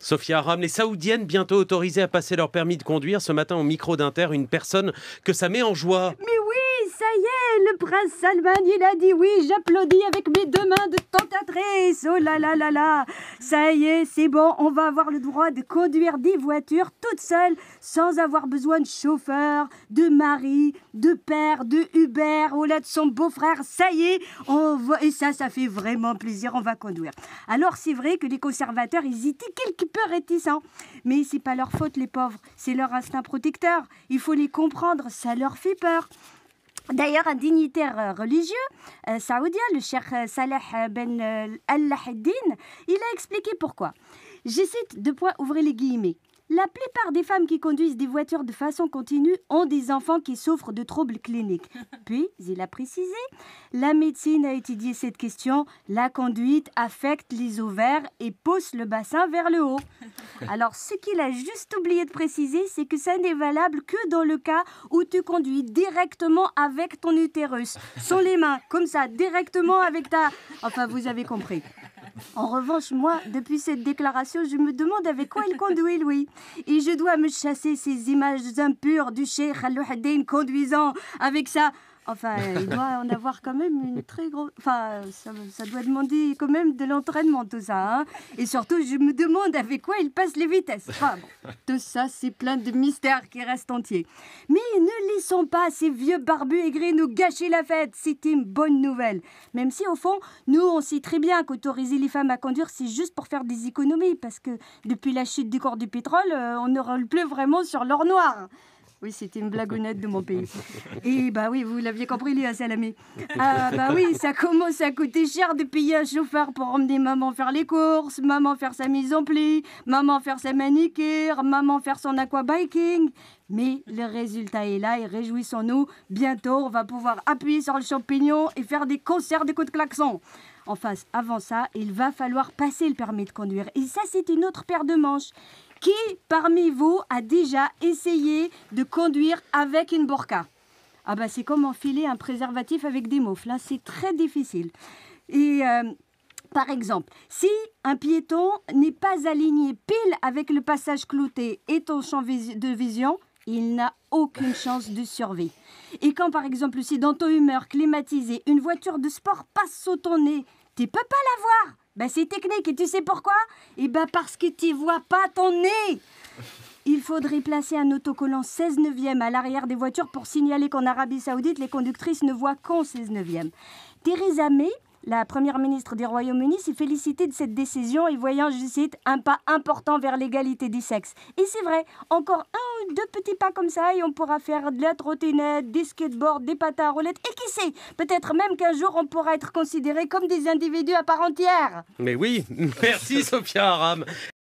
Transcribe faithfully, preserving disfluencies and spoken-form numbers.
Sophia Aram, les Saoudiennes bientôt autorisées à passer leur permis de conduire. Ce matin au micro d'Inter, une personne que ça met en joie. Mais oui, ça y est, le prince Salman, il a dit oui, j'applaudis avec mes deux mains de tentatrice. Oh là là là là, ça y est, c'est bon, on va avoir le droit de conduire des voitures toute seule, sans avoir besoin de chauffeur, de mari, de père, de Uber, ou là de son beau-frère. Ça y est, on va... et ça, ça fait vraiment plaisir, on va conduire. Alors c'est vrai que les conservateurs, ils étaient quelque peu réticents, mais c'est pas leur faute, les pauvres, c'est leur instinct protecteur. Il faut les comprendre, ça leur fait peur. D'ailleurs, un dignitaire religieux euh, saoudien, le cheikh Salah ben euh, Al-Lahaddin, il a expliqué pourquoi. Je cite, deux points, ouvrez les guillemets. La plupart des femmes qui conduisent des voitures de façon continue ont des enfants qui souffrent de troubles cliniques. Puis, il a précisé, la médecine a étudié cette question. La conduite affecte les ovaires et pousse le bassin vers le haut. Alors, ce qu'il a juste oublié de préciser, c'est que ça n'est valable que dans le cas où tu conduis directement avec ton utérus, sans les mains, comme ça, directement avec ta... Enfin, vous avez compris. En revanche, moi, depuis cette déclaration, je me demande avec quoi il conduit, Louis. Et je dois me chasser ces images impures du cheikh Al-Lahaddin conduisant avec ça. Enfin, il doit en avoir quand même une très grosse... Enfin, ça, ça doit demander quand même de l'entraînement, tout ça. Hein, et surtout, je me demande avec quoi il passe les vitesses. Enfin, bon, tout ça, c'est plein de mystères qui restent entiers. Mais ne laissons pas ces vieux barbus aigris nous gâcher la fête. C'est une bonne nouvelle. Même si, au fond, nous, on sait très bien qu'autoriser les femmes à conduire, c'est juste pour faire des économies. Parce que depuis la chute du cours du pétrole, euh, on ne roule plus vraiment sur l'or noir. Oui, c'était une blagounette de mon pays. Et bah oui, vous l'aviez compris, Léa Salamé. Ah bah oui, ça commence à coûter cher de payer un chauffeur pour emmener maman faire les courses, maman faire sa mise en pli, maman faire sa manicure, maman faire son aquabiking. Mais le résultat est là et réjouissons-nous. Bientôt, on va pouvoir appuyer sur le champignon et faire des concerts de coups de klaxon. Enfin, avant ça, il va falloir passer le permis de conduire. Et ça, c'est une autre paire de manches. Qui, parmi vous, a déjà essayé de conduire avec une burqa? Ah bah c'est comme enfiler un préservatif avec des moufles, là, c'est très difficile. Et euh, par exemple, si un piéton n'est pas aligné pile avec le passage clouté et ton champ de vision, il n'a aucune chance de survie. Et quand par exemple, si dans ton humeur climatisée, une voiture de sport passe sous ton nez, tu peux pas la voir. Ben c'est technique et tu sais pourquoi? Eh ben parce que tu vois pas ton nez. Il faudrait placer un autocollant seize neuvième à l'arrière des voitures pour signaler qu'en Arabie Saoudite, les conductrices ne voient qu'en seize neuvième. Theresa May, la première ministre du Royaume-Uni, s'est félicitée de cette décision et voyant, je cite, un pas important vers l'égalité des sexes. Et c'est vrai, encore un ou deux petits pas comme ça et on pourra faire de la trottinette, des skateboards, des patins à roulettes. Et qui sait, peut-être même qu'un jour on pourra être considérés comme des individus à part entière. Mais oui, merci Sophia Aram.